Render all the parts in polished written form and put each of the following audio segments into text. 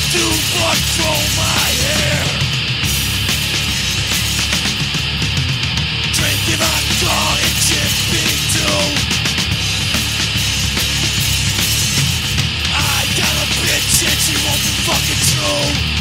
to control my hair. Drinking alcohol and chipping too. I got a bitch and she won't be fucking true.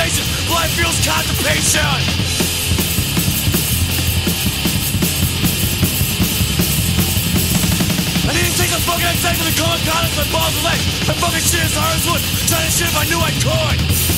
sensation. Life feels constipation. I didn't take the fucking extent of the cold condoms, my balls and legs. I fucking shit as hard as wood. Trying to shit if I knew I could.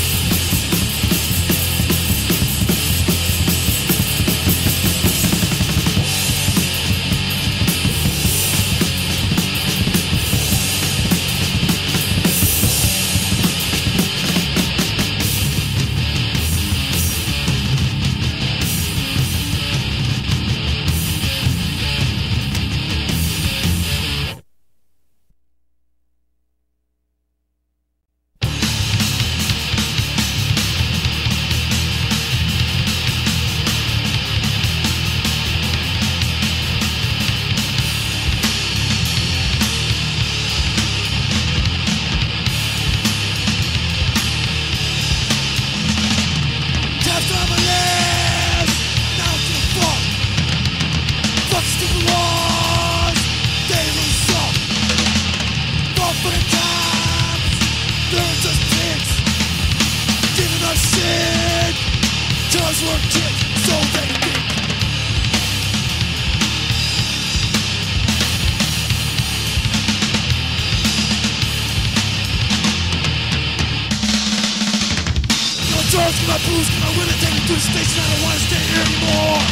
My booze, my women take me to the station. I don't want to stay here anymore.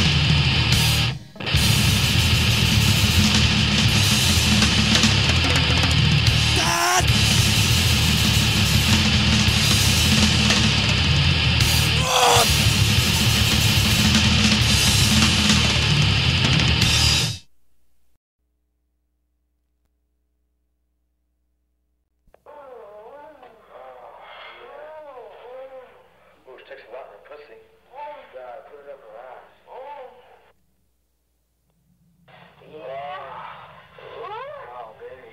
Dad! Takes a lot in her pussy. God, put it up her ass. Oh, baby.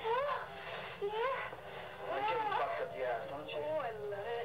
You like getting fucked up the ass, don't you? Oh, I love it.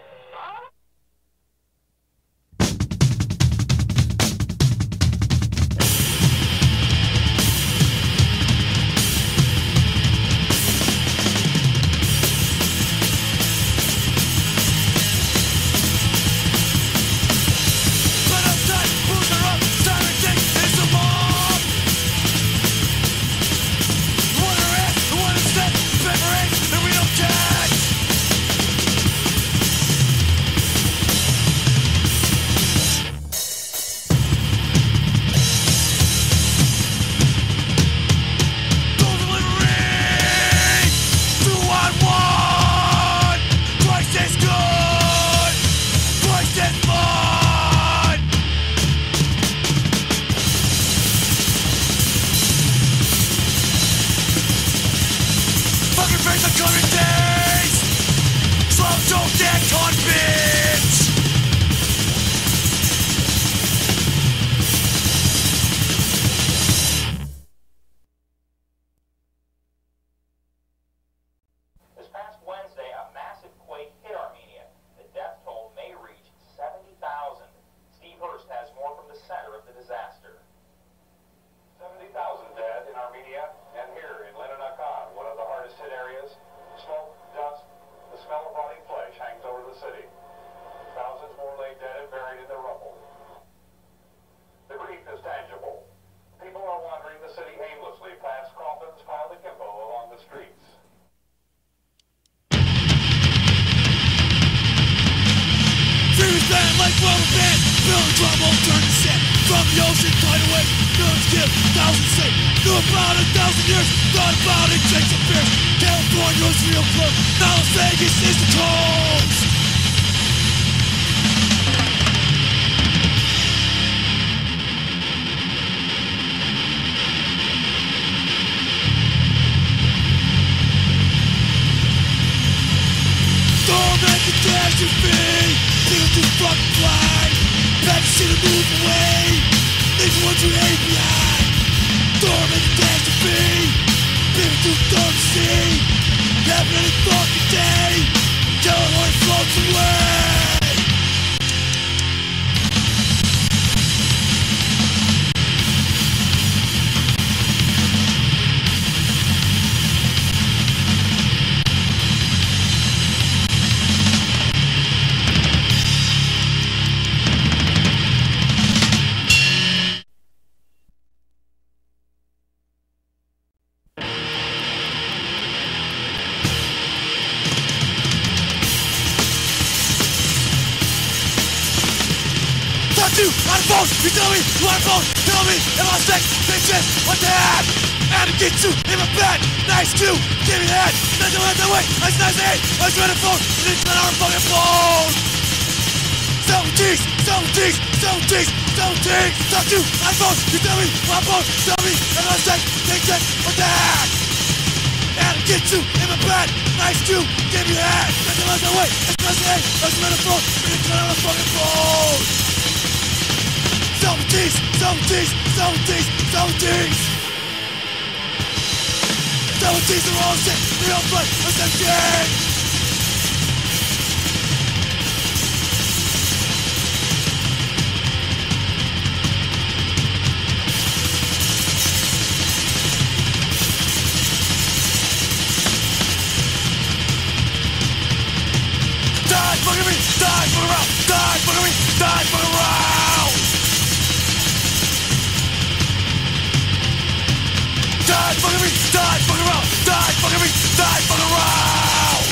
Trouble turn to shit from the ocean, tide away. Millions give, thousands say. Knew about it 1,000 years, thought about it, drank some beers. California's real close, now Las Vegas is the coast. Don't make a catastrophe, people too fucking blind. Back to see the move away. Leave the ones who hate behind. Don't make a catastrophe, people too dumb to see. Having any fucking day, California floats away. you on the phone, you tell me you want a phone, tell me if I sex, then shit, what the heck? And to get you in my bed, nice cue, give me that, nothing went that way, nice, I was trying to phone, and it's not on the fucking phone. So tease, talk to you on the phone, you tell me you want a phone, tell me if I sex, then shit, what the heck? And to get you in my bed, nice cue, give me that, nothing went that way, it's not the I was trying to phone, and it's not on the fucking phone. So tease. Don't tease the wrong shit, we don't play the same game. Die, fucking me, die, fuck around, die, fucking me, die, fuck around. Die, fucking me, die, fuck around, die, fucking me, die, fuck around.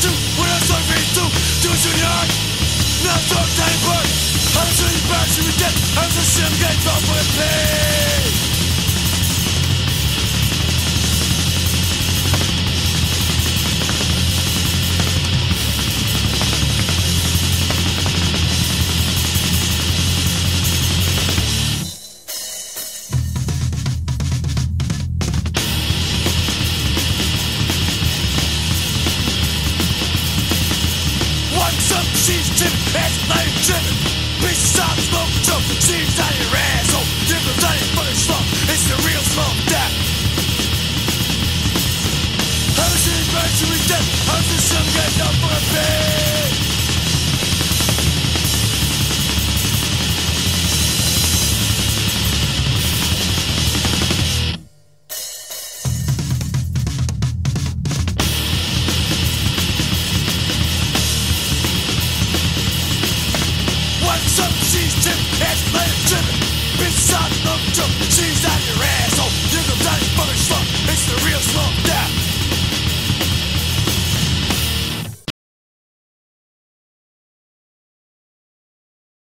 you when I'm so free to do it your yard. Now so tiny bird. I'm so you back to the death. I'm so shit getting off with pain. She's tipping, ass like driven. Pieces of smoke, choke, seems out your asshole. Different than your fucking slump. It's the real slump that. I was in the birds to be dead. I was in some guy down for a bed.